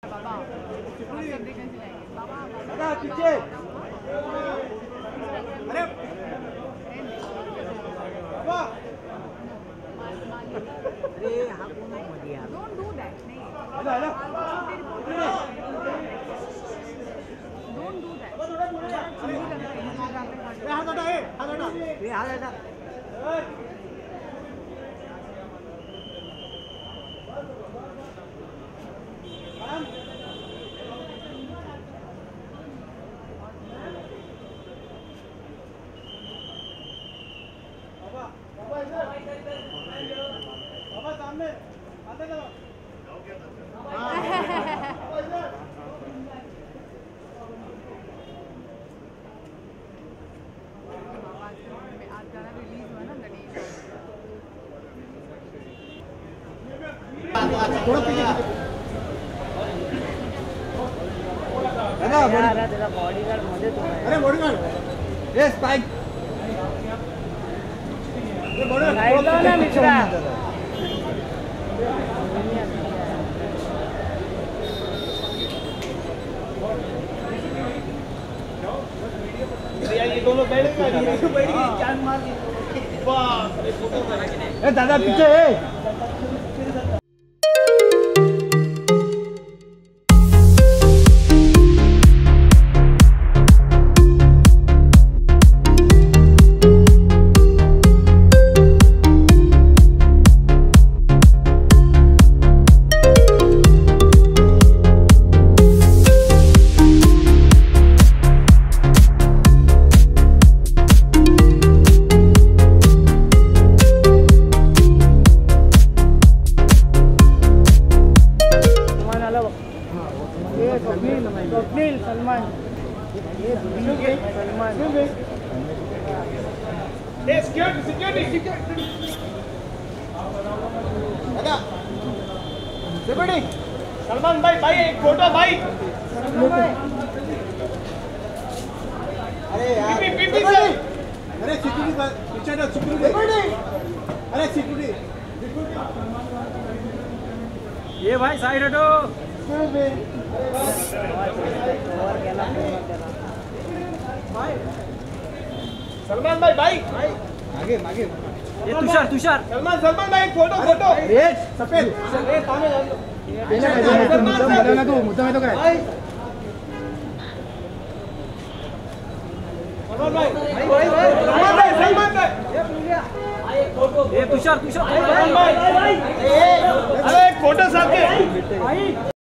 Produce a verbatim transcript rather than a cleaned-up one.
दादा पीछे। अरे बाबा अरे हाँ कौन है मदिया Don't do that. नहीं. Hello hello Don't do that. ए हाथ हटा ए हाथ हटा ये हाल है ना बाबा सामने आते जाओ आज गाना रिलीज हुआ ना गणेश थोड़ा पीछे यार तेरा बॉडीगार्ड मध्ये तो है अरे बॉडीगार्ड ए स्पाइक अरे बॉडीगार्ड साइड लो ना मित्रा यार ये दोनों बैठ गए ये बैठ गए चांद मार दी वाह अरे फोटो ए दादा पीछे ए स्वप्निल सलमान ये सलमान ए सिक्योरिटी सिक्योरिटी सिक्योरिटी दादा सिक्योरिटी सलमान भाई भाई एक फोटो भाई अरे यार पीपी पीपी अरे सिक्योरिटी पीछे हटो सिक्योरिटी अरे सिक्योरिटी ये भाई साइड हटो सलमान भाई भाई आगे आगे ये तुषार तुषार सलमान सलमान भाई एक फोटो फोटो रेड सफेद ए तामे डाल दो पीछे मुद्दा बोला ना तू मुद्दा में तो करे सलमान भाई भाई भाई सलमान भाई सलमान भाई ये भूलिया एक फोटो ये तुषार तुषार सलमान भाई अरे एक फोटो साथ के भाई